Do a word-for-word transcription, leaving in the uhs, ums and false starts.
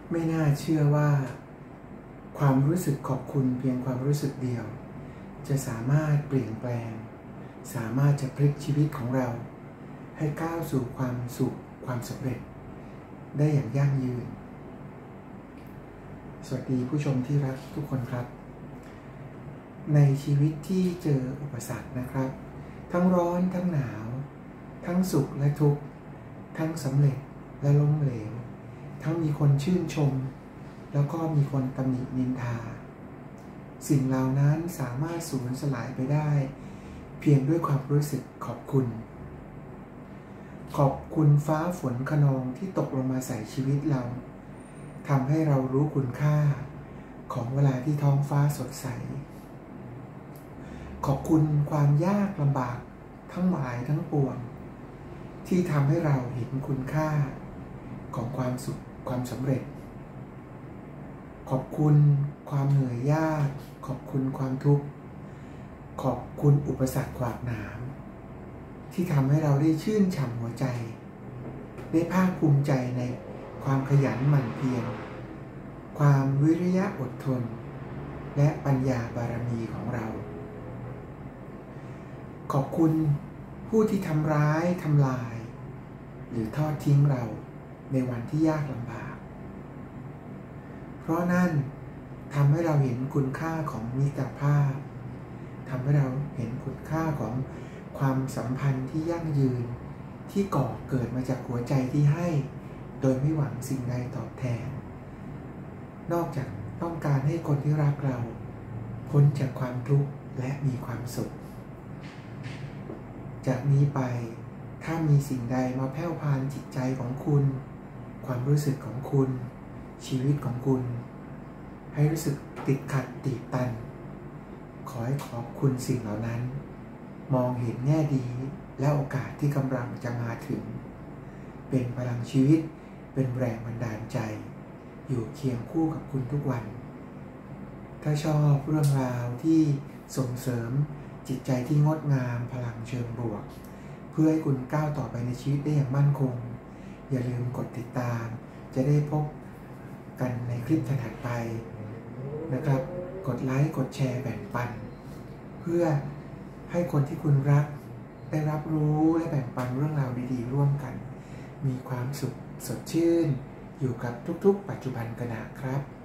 ไม่น่าเชื่อว่าความรู้สึกขอบคุณเพียงความรู้สึกเดียวจะสามารถเปลี่ยนแปลงสามารถจะพลิกชีวิตของเราให้ก้าวสู่ความสุขความสำเร็จได้อย่างยั่งยืนสวัสดีผู้ชมที่รักทุกคนครับในชีวิตที่เจออุปสรรคนะครับทั้งร้อนทั้งหนาวทั้งสุขและทุกข์ทั้งสำเร็จและล้มเหลวทั้งมีคนชื่นชมแล้วก็มีคนตำหนินินทาสิ่งเหล่านั้นสามารถสูญสลายไปได้เพียงด้วยความรู้สึกขอบคุณขอบคุณฟ้าฝนคะนองที่ตกลงมาใส่ชีวิตเราทำให้เรารู้คุณค่าของเวลาที่ท้องฟ้าสดใสขอบคุณความยากลำบากทั้งหลายทั้งปวงที่ทำให้เราเห็นคุณค่าของความสุขความสำเร็จขอบคุณความเหนื่อยยากขอบคุณความทุกข์ขอบคุณอุปสรรคขวากหนามที่ทำให้เราได้ชื่นฉ่ำหัวใจได้ภาคภูมิใจในความขยันหมั่นเพียรความวิริยะอดทนและปัญญาบารมีของเราขอบคุณผู้ที่ทำร้ายทำลายหรือทอดทิ้งเราในวันที่ยากลำบากเพราะนั่นทำให้เราเห็นคุณค่าของมิตรภาพทำให้เราเห็นคุณค่าของความสัมพันธ์ที่ยั่งยืนที่ก่อเกิดมาจากหัวใจที่ให้โดยไม่หวังสิ่งใดตอบแทนนอกจากต้องการให้คนที่รักเราพ้นจากความทุกข์และมีความสุขจากนี้ไปถ้ามีสิ่งใดมาแผ่วพานจิตใจของคุณความรู้สึกของคุณชีวิตของคุณให้รู้สึกติดขัดตีบตันขอให้ขอบคุณสิ่งเหล่านั้นมองเห็นแง่ดีและโอกาสที่กำลังจะมาถึงเป็นพลังชีวิตเป็นแรงบันดาลใจอยู่เคียงคู่กับคุณทุกวันถ้าชอบเรื่องราวที่ส่งเสริมจิตใจที่งดงามพลังเชิงบวกเพื่อให้คุณก้าวต่อไปในชีวิตได้อย่างมั่นคงอย่าลืมกดติดตามจะได้พบกันในคลิปถัดไปนะครับกดไลค์กดแชร์แบ่งปันเพื่อให้คนที่คุณรักได้รับรู้และแบ่งปันเรื่องราวดีๆร่วมกันมีความสุขสดชื่นอยู่กับทุกๆปัจจุบันขณะครับ